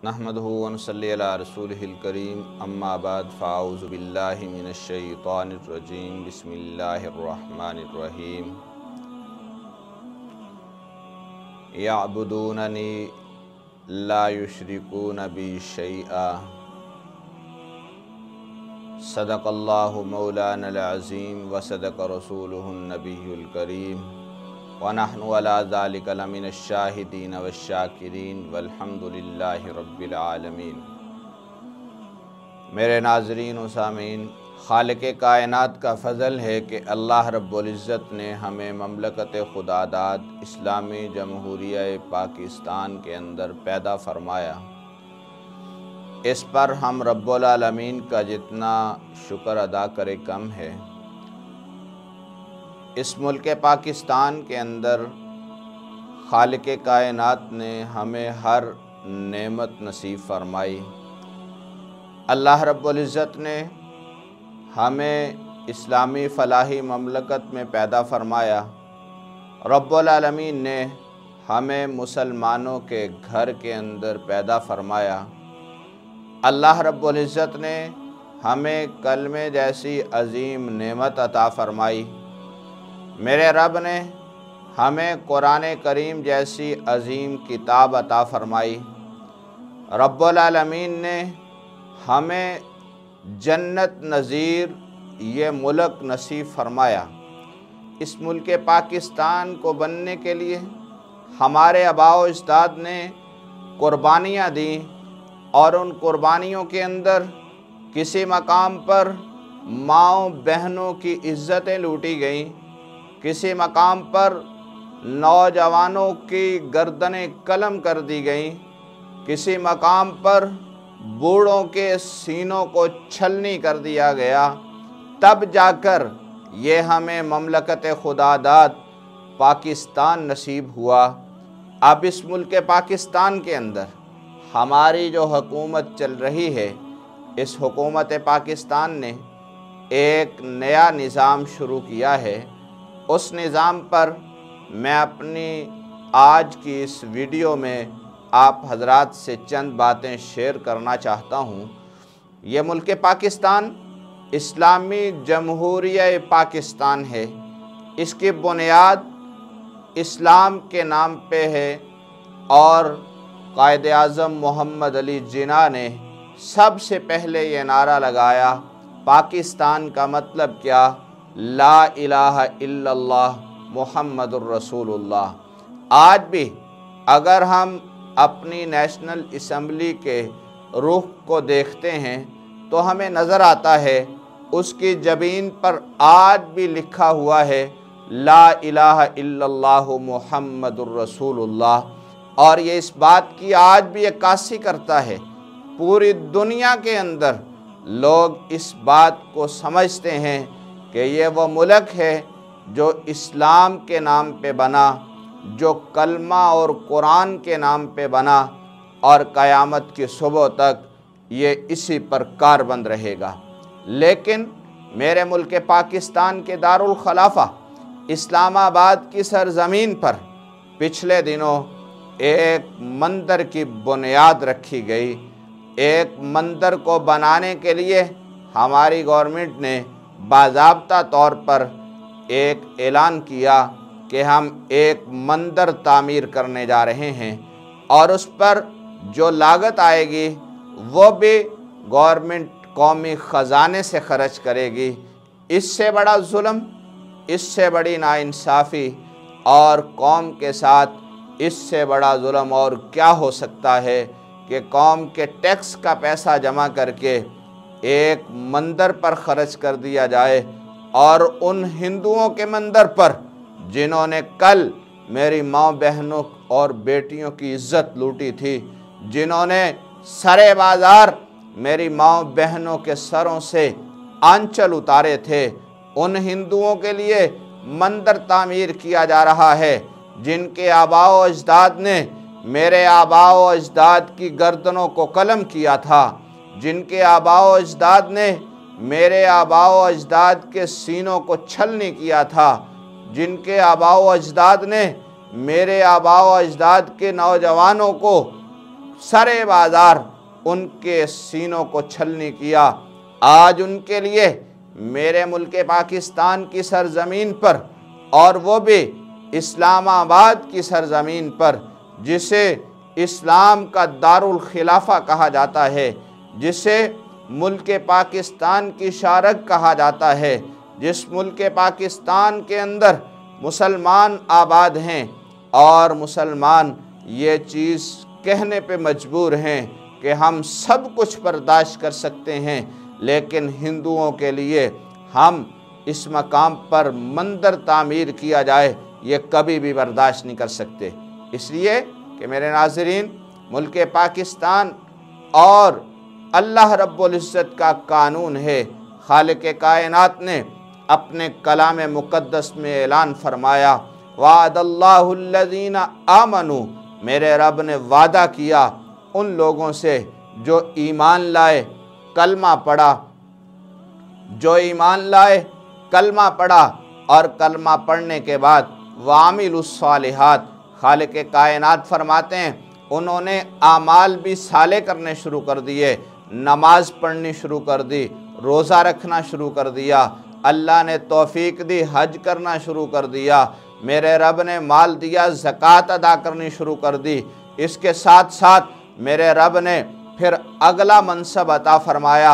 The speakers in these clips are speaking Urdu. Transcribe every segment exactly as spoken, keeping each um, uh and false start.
नहमदुहु व नसल्ली अला रसूलिहिल करीम अम्मा बाद फ़ाऊज़ु बिल्लाहि मिनश शैतानिर रजीम बिस्मिल्लाहिर रहमानिर रहीम यअबुदूननी ला युशरिकून बी शैआ सदक़ल्लाहु मौलानल अज़ीम व सदक़ रसूलुहुन नबियुल करीम व नहनु अला ज़ालिका लमिनश शाहिदीन वश्शाकिरीन वल्हम्दुलिल्लाहि रब्बिल आलमीन। मेरे नाज़रीन व सामीन, खालिक़े कायनात का फ़ज़ल है कि अल्लाह रब्बुल इज़्ज़त ने हमें ममलकत खुदादाद इस्लामी जमहूरिया पाकिस्तान के अंदर पैदा फ़रमाया। इस पर हम रब्बुल आलमीन का जितना शुक्र अदा करे कम है। इस मुल्क पाकिस्तान के अंदर खालिक़े कायनात ने हमें हर नेमत नसीब फरमाई। अल्लाह रब्बुल इज़्ज़त ने हमें इस्लामी फ़लाही ममलकत में पैदा फरमाया। रब्बुल आलमीन ने हमें मुसलमानों के घर के अंदर पैदा फरमाया। अल्लाह रब्बुल इज़्ज़त ने हमें कलमे जैसी अज़ीम नेमत अता फ़रमाई। मेरे रब ने हमें कुरान करीम जैसी अज़ीम किताब अता फ़रमाई। रब्बुल आलमीन ने हमें जन्नत नज़ीर ये मुल्क नसीब फ़रमाया। इस मुल्क पाकिस्तान को बनने के लिए हमारे आबाओ अजदाद ने कुर्बानियाँ दी और उन कुर्बानियों के अंदर किसी मकाम पर माँओं बहनों की इज़्ज़तें लूटी गईं, किसी मकाम पर नौजवानों की गर्दनें कलम कर दी गईं, किसी मकाम पर बूढ़ों के सीनों को छलनी कर दिया गया। तब जाकर ये हमें ममलकत खुदादाद पाकिस्तान नसीब हुआ। अब इस मुल्क पाकिस्तान के अंदर हमारी जो हुकूमत चल रही है, इस हुकूमत पाकिस्तान ने एक नया निज़ाम शुरू किया है। उस निज़ाम पर मैं अपनी आज की इस वीडियो में आप हजरात से चंद बातें शेयर करना चाहता हूँ। ये मुल्क पाकिस्तान इस्लामी जमहूरिया पाकिस्तान है। इसकी बुनियाद इस्लाम के नाम पे है और कायद आज़म मोहम्मद अली जिन्ना ने सबसे पहले ये नारा लगाया, पाकिस्तान का मतलब क्या, ला इलाहा इल्लल्लाह मुहम्मदुर रसूलुल्लाह। आज भी अगर हम अपनी नेशनल असम्बली के रुख को देखते हैं तो हमें नज़र आता है उसकी ज़मीन पर आज भी लिखा हुआ है ला इलाहा इल्लल्लाह मुहम्मदुर रसूलुल्लाह। और ये इस बात की आज भी अक्कासी करता है, पूरी दुनिया के अंदर लोग इस बात को समझते हैं कि ये वो मुल्क है जो इस्लाम के नाम पे बना, जो कलमा और कुरान के नाम पे बना और क़यामत की सुबह तक ये इसी पर कारबंद रहेगा। लेकिन मेरे मुल्क पाकिस्तान के दारुल खलाफा इस्लामाबाद की सरज़मीन पर पिछले दिनों एक मंदिर की बुनियाद रखी गई। एक मंदिर को बनाने के लिए हमारी गवर्नमेंट ने बाज़ाब्ता तौर पर एक ऐलान किया कि हम एक मंदिर तामीर करने जा रहे हैं और उस पर जो लागत आएगी वो भी गवर्नमेंट कौमी ख़जाने से ख़र्च करेगी। इससे बड़ा जुल्म, इससे बड़ी नाइंसाफ़ी और कौम के साथ इससे बड़ा जुल्म और क्या हो सकता है कि कौम के टैक्स का पैसा जमा करके एक मंदिर पर ख़र्च कर दिया जाए और उन हिंदुओं के मंदिर पर जिन्होंने कल मेरी माँ बहनों और बेटियों की इज़्ज़त लूटी थी, जिन्होंने सरे बाज़ार मेरी माँ बहनों के सरों से आंचल उतारे थे, उन हिंदुओं के लिए मंदिर तामीर किया जा रहा है जिनके आबाओ अजदाद ने मेरे आबाओ अजदाद की गर्दनों को कलम किया था, जिनके आबाओ अजदाद ने मेरे आबाओ अजदाद के सीनों को छलनी किया था, जिनके आबाओ अजदाद ने मेरे आबाओ अजदाद के नौजवानों को سرے بازار ان کے سینوں کو چھلنی کیا۔ آج ان کے لیے میرے ملک پاکستان کی سرزمین پر، اور وہ بھی اسلام آباد کی سرزمین پر، جسے اسلام کا دارالخلافہ کہا جاتا ہے، جسے ملک پاکستان کی شارک کہا جاتا ہے، جس ملک پاکستان کے اندر مسلمان آباد ہیں، اور مسلمان یہ چیز کہنے پہ مجبور ہیں کہ ہم سب کچھ برداشت کر سکتے ہیں، لیکن ہندوؤں کے لیے ہم اس مقام پر مندر تعمیر کیا جائے یہ کبھی بھی برداشت نہیں کر سکتے۔ اس لیے کہ میرے ناظرین، ملک پاکستان اور اللہ رب العزت کا قانون ہے۔ خالق کائنات نے اپنے کلام مقدس میں اعلان فرمایا، وعد اللہ الذین آمنوا، میرے رب نے وعدہ کیا ان لوگوں سے جو ایمان لائے، کلمہ پڑھا، جو ایمان لائے، کلمہ پڑھا، اور کلمہ پڑھنے کے بعد وعملوا الصالحات، خالق کائنات فرماتے ہیں انہوں نے اعمال بھی صالح کرنے شروع کر دیے، نماز پڑھنی شروع کر دی، روزہ رکھنا شروع کر دیا، اللہ نے توفیق دی حج کرنا شروع کر دیا، میرے رب نے مال دیا زکوٰۃ ادا کرنی شروع کر دی۔ اس کے ساتھ ساتھ میرے رب نے پھر اگلا منصب عطا فرمایا،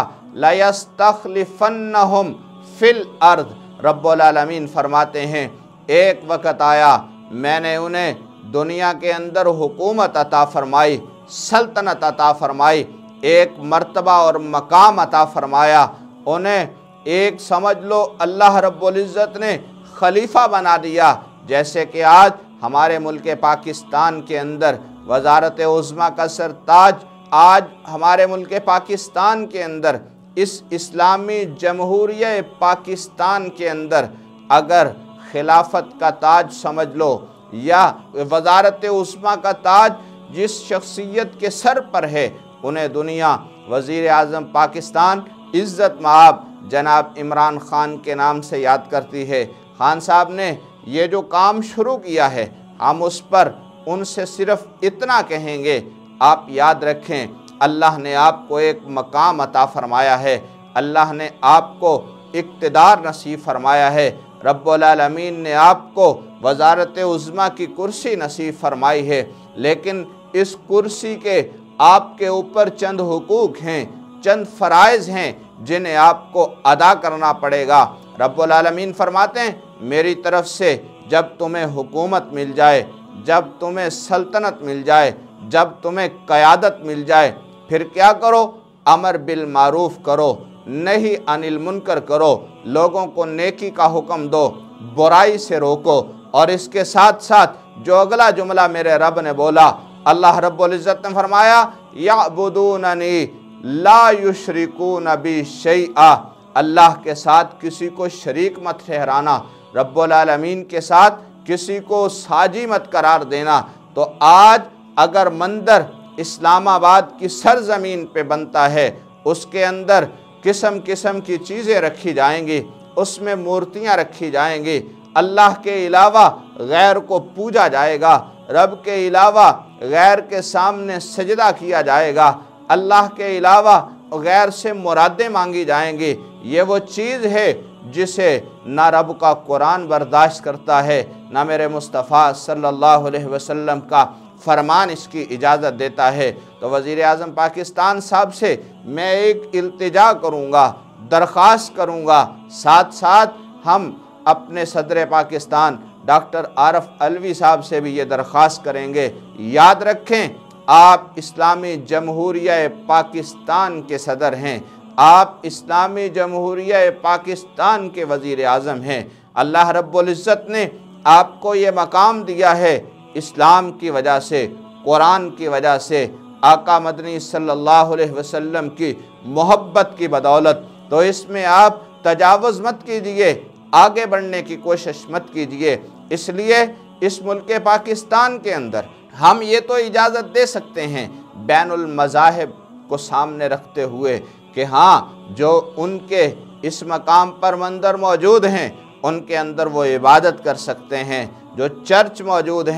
لَيَسْتَخْلِفَنَّهُمْ فِي الْأَرْضِ، رب العالمین فرماتے ہیں ایک وقت آیا میں نے انہیں دنیا کے اندر حکومت عطا فرمائی، سلطنت عطا فرمائی، ایک مرتبہ اور مقام عطا فرمایا، انہیں ایک سمجھ لو اللہ رب العزت نے خلیفہ بنا دیا۔ جیسے کہ آج ہمارے ملک پاکستان کے اندر وزارت عظمیٰ کا سرتاج، آج ہمارے ملک پاکستان کے اندر اس اسلامی جمہوریہ پاکستان کے اندر اگر خلافت کا تاج سمجھ لو یا وزارت عظمیٰ کا تاج جس شخصیت کے سر پر ہے، انہیں دنیا وزیر اعظم پاکستان عزت مآب جناب عمران خان کے نام سے یاد کرتی ہے۔ خان صاحب نے یہ جو کام شروع کیا ہے، ہم اس پر ان سے صرف اتنا کہیں گے، آپ یاد رکھیں اللہ نے آپ کو ایک مقام عطا فرمایا ہے، اللہ نے آپ کو اقتدار نصیب فرمایا ہے، رب العالمین نے آپ کو وزارت عظمیٰ کی کرسی نصیب فرمائی ہے، لیکن اس کرسی کے آپ کے اوپر چند حقوق ہیں، چند فرائض ہیں جنہیں آپ کو ادا کرنا پڑے گا۔ رب العالمین فرماتے ہیں میری طرف سے جب تمہیں حکومت مل جائے، جب تمہیں سلطنت مل جائے، جب تمہیں قیادت مل جائے، پھر کیا کرو؟ امر بالمعروف کرو، نہی عن المنکر کرو، لوگوں کو نیکی کا حکم دو، برائی سے روکو۔ اور اس کے ساتھ ساتھ جو اگلا جملہ میرے رب نے بولا، اللہ رب العزت نے فرمایا یعبدوننی لا یشرکون بی شیئا، اللہ کے ساتھ کسی کو شریک مت ٹھہرانا، رب العالمین کے ساتھ کسی کو ساجی مت قرار دینا۔ تو آج اگر مندر اسلام آباد کی سرزمین پہ بنتا ہے، اس کے اندر قسم قسم کی چیزیں رکھی جائیں گی، اس میں مورتیاں رکھی جائیں گی، اللہ کے علاوہ غیر کو پوجا جائے گا، رب کے علاوہ غیر کے سامنے سجدہ کیا جائے گا، اللہ کے علاوہ غیر سے مرادیں مانگی جائیں گی، یہ وہ چیز ہے جسے نہ رب کا قرآن برداشت کرتا ہے، نہ میرے مصطفیٰ صلی اللہ علیہ وسلم کا فرمان اس کی اجازت دیتا ہے۔ تو وزیر اعظم پاکستان صاحب سے میں ایک التجا کروں گا، درخواست کروں گا، ساتھ ساتھ ہم اپنے صدر پاکستان ڈاکٹر عارف علوی صاحب سے بھی یہ درخواست کریں گے، یاد رکھیں آپ اسلامی جمہوریہ پاکستان کے صدر ہیں، آپ اسلامی جمہوریہ پاکستان کے وزیر اعظم ہیں، اللہ رب العزت نے آپ کو یہ مقام دیا ہے اسلام کی وجہ سے، قرآن کی وجہ سے، آقا مدنی صلی اللہ علیہ وسلم کی محبت کی بدولت، تو اس میں آپ تجاوز مت کیجئے، آگے بڑھنے کی کوشش مت کیجئے۔ اس لیے اس ملک پاکستان کے اندر ہم یہ تو اجازت دے سکتے ہیں بین المذاہب کو سامنے رکھتے ہوئے کہ ہاں جو ان کے اس مقام پر مندر موجود ہیں ان کے اندر وہ عبادت کر سکتے ہیں، جو چرچ موجود ہیں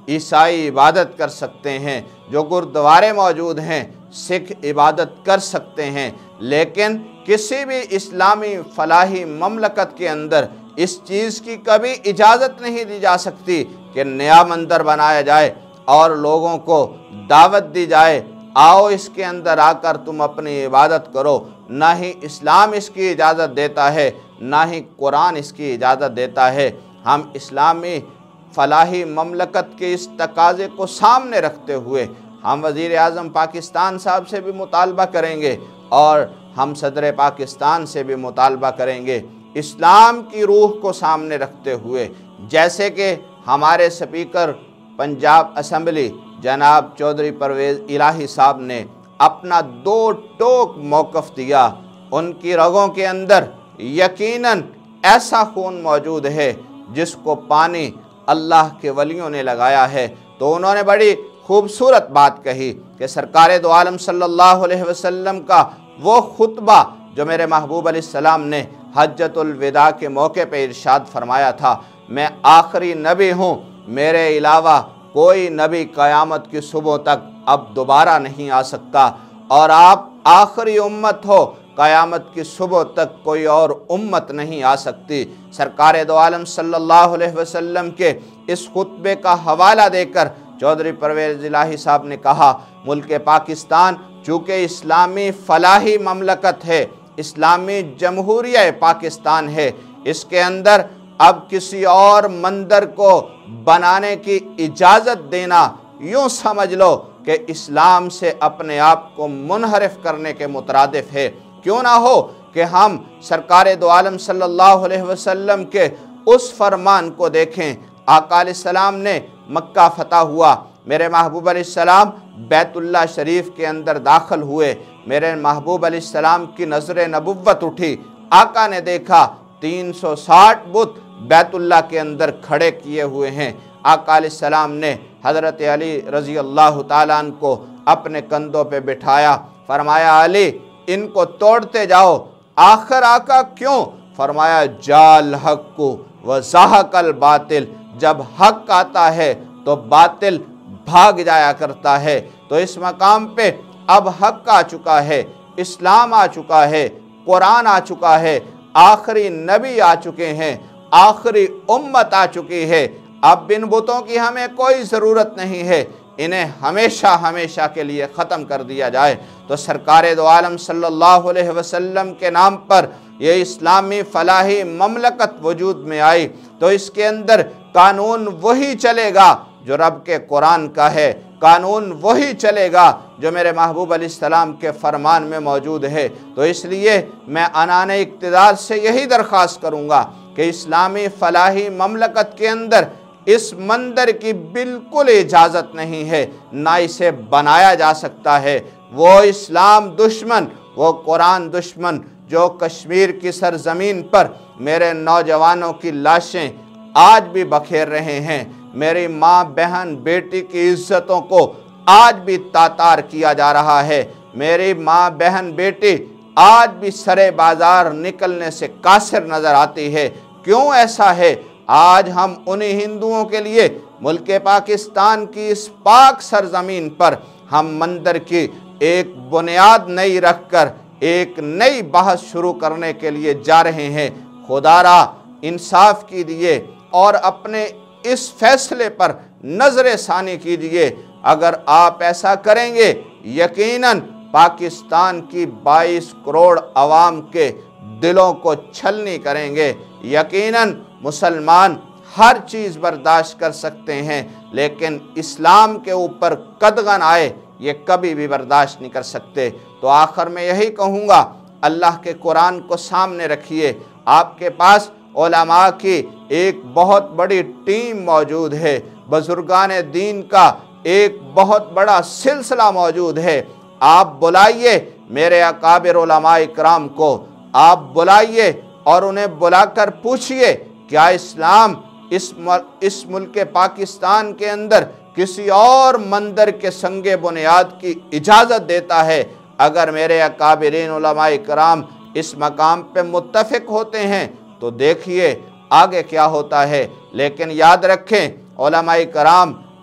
عیسائی عبادت کر سکتے ہیں، جو گردوارے موجود ہیں سکھ عبادت کر سکتے ہیں، لیکن کسی بھی اسلامی فلاحی مملکت کے اندر اس چیز کی کبھی اجازت نہیں دی جا سکتی کہ نیا مندر بنایا جائے اور لوگوں کو دعوت دی جائے، آؤ اس کے اندر آ کر تم اپنی عبادت کرو۔ نہ ہی اسلام اس کی اجازت دیتا ہے، نہ ہی قرآن اس کی اجازت دیتا ہے۔ ہم اسلامی فلاحی مملکت کے اس تقاضے کو سامنے رکھتے ہوئے ہم وزیر اعظم پاکستان صاحب سے بھی مطالبہ کریں گے اور ہم صدر پاکستان سے بھی مطالبہ کریں گے، اسلام کی روح کو سامنے رکھتے ہوئے، جیسے کہ ہمارے سپیکر پنجاب اسمبلی جناب چودھری پرویز الہی صاحب نے اپنا دو ٹوک موقف دیا، ان کی رگوں کے اندر یقیناً ایسا خون موجود ہے جس کو پانی اللہ کے ولیوں نے لگایا ہے۔ تو انہوں نے بڑی خوبصورت بات کہی کہ سرکار دو عالم صلی اللہ علیہ وسلم کا وہ خطبہ جو میرے محبوب علیہ السلام نے حجۃ الوداع کے موقع پہ ارشاد فرمایا تھا، میں آخری نبی ہوں، میرے علاوہ کوئی نبی قیامت کی صبح تک اب دوبارہ نہیں آ سکتا، اور آپ آخری امت ہو، قیامت کی صبح تک کوئی اور امت نہیں آ سکتی۔ سرکار دو عالم صلی اللہ علیہ وسلم کے اس خطبے کا حوالہ دے کر چودھری پرویز الہی صاحب نے کہا، ملک پاکستان چونکہ اسلامی فلاحی مملکت ہے، اسلامی جمہوریہ پاکستان ہے، اس کے اندر اب کسی اور مندر کو بنانے کی اجازت دینا یوں سمجھ لو کہ اسلام سے اپنے آپ کو منحرف کرنے کے مترادف ہے۔ کیوں نہ ہو کہ ہم سرکار دو عالم صلی اللہ علیہ وسلم کے اس فرمان کو دیکھیں، آقا علیہ السلام نے مکہ فتح ہوا، میرے محبوب علیہ السلام بیت اللہ شریف کے اندر داخل ہوئے، میرے محبوب علیہ السلام کی نظر نبوت اٹھی، آقا نے دیکھا تین سو ساٹھ بت بیت اللہ کے اندر کھڑے کیے ہوئے ہیں۔ آقا علیہ السلام نے حضرت علی رضی اللہ تعالیٰ عنہ کو اپنے کندھوں پہ بٹھایا، فرمایا علی ان کو توڑتے جاؤ۔ آخر آقا کیوں؟ فرمایا جال حق کو وزحق الباطل، جب حق آتا ہے تو باطل بھاگ جایا کرتا ہے۔ تو اس مقام پہ اب حق آ چکا ہے، اسلام آ چکا ہے، قرآن آ چکا ہے، آخری نبی آ چکے ہیں، آخری امت آ چکی ہے، اب ان بتوں کی ہمیں کوئی ضرورت نہیں ہے، انہیں ہمیشہ ہمیشہ کے لیے ختم کر دیا جائے۔ تو سرکار دو عالم صلی اللہ علیہ وسلم کے نام پر یہ اسلامی فلاحی مملکت وجود میں آئی، تو اس کے اندر قانون وہی چلے گا جو رب کے قرآن کا ہے، قانون وہی چلے گا جو میرے محبوب علیہ السلام کے فرمان میں موجود ہے۔ تو اس لیے میں عنان اقتدار سے یہی درخواست کروں گا کہ اسلامی فلاحی مملکت کے اندر اس مندر کی بالکل اجازت نہیں ہے، نہ اسے بنایا جا سکتا ہے۔ وہ اسلام دشمن، وہ قرآن دشمن جو کشمیر کی سرزمین پر میرے نوجوانوں کی لاشیں آج بھی بکھیر رہے ہیں، میری ماں بہن بیٹی کی عزتوں کو آج بھی تاتار کیا جا رہا ہے، میری ماں بہن بیٹی آج بھی سرے بازار نکلنے سے قاصر نظر آتی ہے۔ کیوں ایسا ہے؟ آج ہم انہی ہندوؤں کے لیے ملک پاکستان کی اس پاک سرزمین پر ہم مندر کی ایک بنیاد نئی رکھ کر ایک نئی بحث شروع کرنے کے لیے جا رہے ہیں۔ خدا را انصاف کیجیے اور اپنے اس فیصلے پر نظر ثانی کیجیے۔ اگر آپ ایسا کریں گے یقیناً پاکستان کی بائیس کروڑ عوام کے دلوں کو چھلنی کریں گے۔ یقیناً مسلمان ہر چیز برداشت کر سکتے ہیں، لیکن اسلام کے اوپر قدغن آئے یہ کبھی بھی برداشت نہیں کر سکتے۔ تو آخر میں یہی کہوں گا، اللہ کے قرآن کو سامنے رکھیے، آپ کے پاس علماء کی ایک بہت بڑی ٹیم موجود ہے، بزرگان دین کا ایک بہت بڑا سلسلہ موجود ہے، آپ بلائیے میرے اکابر علماء اکرام کو، آپ بلائیے اور انہیں بلا کر پوچھئے کیا اسلام اس اس ملک پاکستان کے اندر کسی اور مندر کے سنگ بنیاد کی اجازت دیتا ہے؟ اگر میرے اکابرین علماء کرام اس مقام پہ متفق ہوتے ہیں تو دیکھیے آگے کیا ہوتا ہے۔ لیکن یاد رکھیں علماء کرام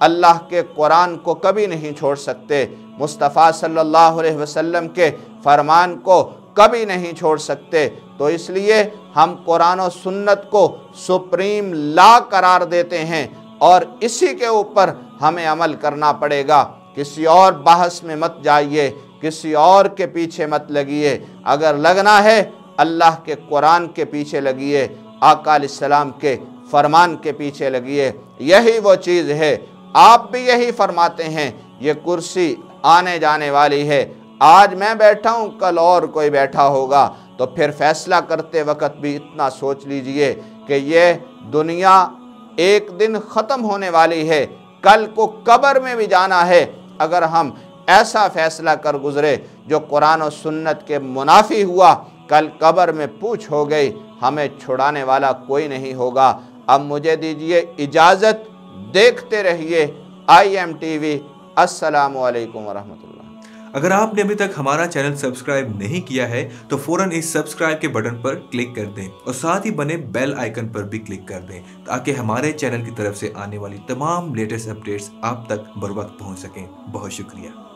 اللہ کے قرآن کو کبھی نہیں چھوڑ سکتے، مصطفیٰ صلی اللہ علیہ وسلم کے فرمان کو کبھی نہیں چھوڑ سکتے۔ تو اس لیے ہم قرآن و سنت کو سپریم لا قرار دیتے ہیں اور اسی کے اوپر ہمیں عمل کرنا پڑے گا۔ کسی اور بحث میں مت جائیے، کسی اور کے پیچھے مت لگیے، اگر لگنا ہے اللہ کے قرآن کے پیچھے لگیے، آقا علیہ السلام کے فرمان کے پیچھے لگیے۔ یہی وہ چیز ہے، آپ بھی یہی فرماتے ہیں، یہ کرسی آنے جانے والی ہے، آج میں بیٹھا ہوں کل اور کوئی بیٹھا ہوگا، تو پھر فیصلہ کرتے وقت بھی اتنا سوچ لیجئے کہ یہ دنیا ایک دن ختم ہونے والی ہے، کل کو قبر میں بھی جانا ہے۔ اگر ہم ایسا فیصلہ کر گزرے جو قرآن و سنت کے منافی ہوا، کل قبر میں پوچھ ہو گئی، ہمیں چھڑانے والا کوئی نہیں ہوگا۔ اب مجھے دیجئے اجازت، دیکھتے رہیے آئی ایم ٹی وی۔ السلام علیکم ورحمۃ اللہ۔ اگر آپ نے ابھی تک ہمارا چینل سبسکرائب نہیں کیا ہے تو فوراً اس سبسکرائب کے بٹن پر کلک کر دیں اور ساتھ ہی بنے بیل آئیکن پر بھی کلک کر دیں تاکہ ہمارے چینل کی طرف سے آنے والی تمام لیٹسٹ اپڈیٹس آپ تک بر وقت پہنچ سکیں۔ بہت شکریہ۔